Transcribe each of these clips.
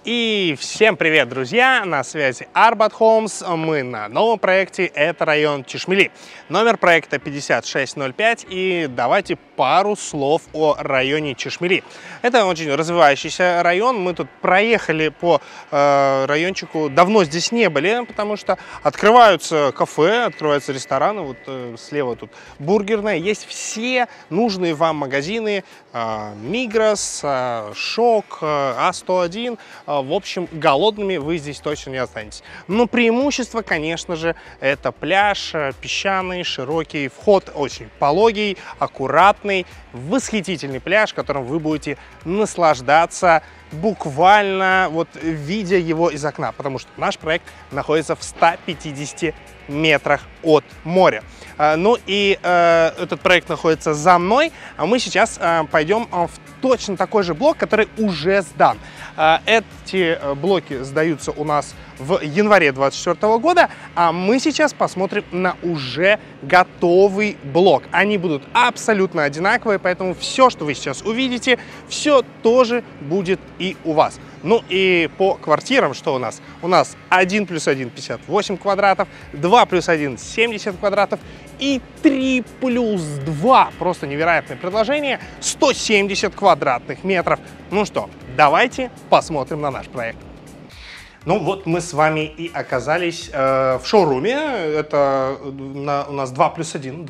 И всем привет, друзья! На связи Arbat Homes. Мы на новом проекте, это район Чешмели. Номер проекта 5605. И давайте пару слов о районе Чешмели. Это очень развивающийся район. Мы тут проехали по райончику. Давно здесь не были, потому что открываются кафе, открываются рестораны. Вот слева тут бургерная. Есть все нужные вам магазины. Мигрос, Шок, А101. В общем, голодными вы здесь точно не останетесь. Но преимущество, конечно же, это пляж, песчаный, широкий, вход очень пологий, аккуратный, восхитительный пляж, которым вы будете наслаждаться буквально вот видя его из окна, потому что наш проект находится в 150 метрах от моря. Ну и этот проект находится за мной, а мы сейчас пойдем в точно такой же блок, который уже сдан. Эти блоки сдаются у нас в январе 2024 года, а мы сейчас посмотрим на уже готовый блок. Они будут абсолютно одинаковые, поэтому все, что вы сейчас увидите, все тоже будет и у вас. Ну и по квартирам, что у нас? У нас 1 плюс 1 58 квадратов, 2 плюс 1 70 квадратов и 3 плюс 2, просто невероятное предложение, 170 квадратных метров. Ну что, давайте посмотрим на наш проект. Ну вот мы с вами и оказались в шоуруме. Это у нас 2 плюс 1,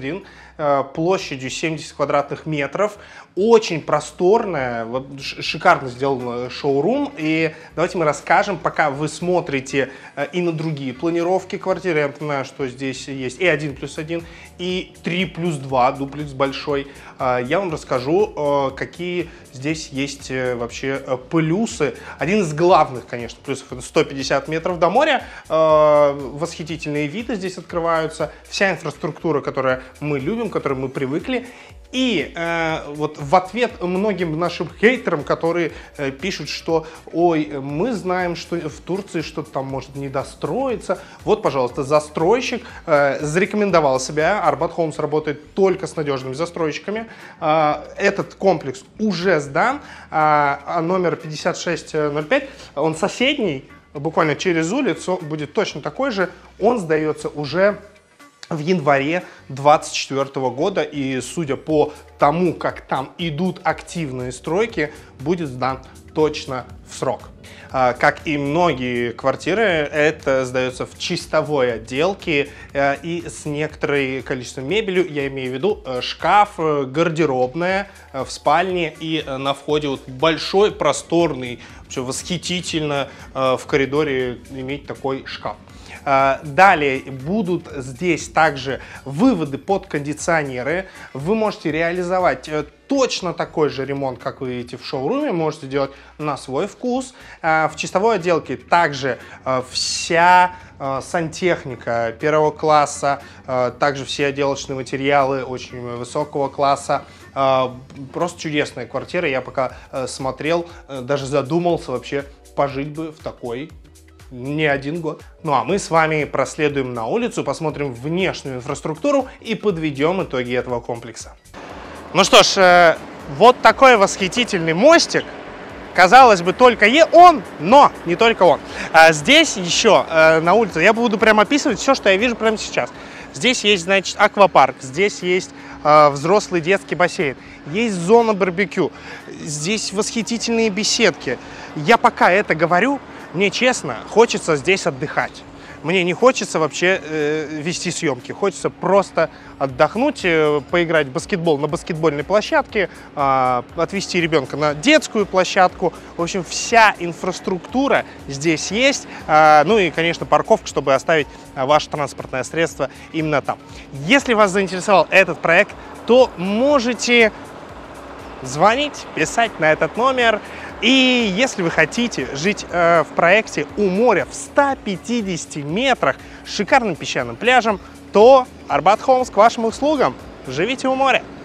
площадью 70 квадратных метров. Очень просторная, вот, шикарно сделан шоурум. И давайте мы расскажем, пока вы смотрите и на другие планировки квартиры. Я напоминаю, что здесь есть и 1 плюс 1, и 3 плюс 2, дуплекс большой. Я вам расскажу, какие здесь есть вообще плюсы. Один из главных, конечно, плюсов — это 150 метров до моря. Восхитительные виды здесь открываются. Вся инфраструктура, которую мы любим, к которой мы привыкли. И вот в ответ многим нашим хейтерам, которые пишут, что ой, мы знаем, что в Турции что-то там может не достроиться. Вот, пожалуйста, застройщик зарекомендовал себя. Arbat Homes работает только с надежными застройщиками. Этот комплекс уже сдан. Номер 5605, он соседний, буквально через улицу, будет точно такой же. Он сдается уже в январе 2024 года, и судя по тому, как там идут активные стройки, будет сдан точно в срок. Как и многие квартиры, это сдается в чистовой отделке и с некоторой количеством мебели. Я имею в виду шкаф, гардеробная в спальне, и на входе вот большой, просторный, все восхитительно в коридоре иметь такой шкаф. Далее будут здесь также выводы под кондиционеры. Вы можете реализовать точно такой же ремонт, как вы видите в шоуруме, можете делать на свой вкус. В чистовой отделке также вся сантехника первого класса, также все отделочные материалы очень высокого класса. Просто чудесная квартира. Я пока смотрел, даже задумался вообще пожить бы в такой не один год. Ну а мы с вами проследуем на улицу, посмотрим внешнюю инфраструктуру и подведем итоги этого комплекса. Ну что ж, вот такой восхитительный мостик. Казалось бы, только он, но не только он. Здесь еще на улице я буду прямо описывать все, что я вижу прямо сейчас. Здесь есть, значит, аквапарк, здесь есть взрослый детский бассейн, есть зона барбекю, здесь восхитительные беседки. Я пока это говорю, мне честно хочется здесь отдыхать. Мне не хочется вообще вести съемки, хочется просто отдохнуть, поиграть в баскетбол на баскетбольной площадке, отвезти ребенка на детскую площадку. В общем, вся инфраструктура здесь есть. Ну и, конечно, парковка, чтобы оставить ваше транспортное средство именно там. Если вас заинтересовал этот проект, то можете звонить, писать на этот номер. И если вы хотите жить в проекте у моря в 150 метрах с шикарным песчаным пляжем, то Arbat Homes к вашим услугам. Живите у моря!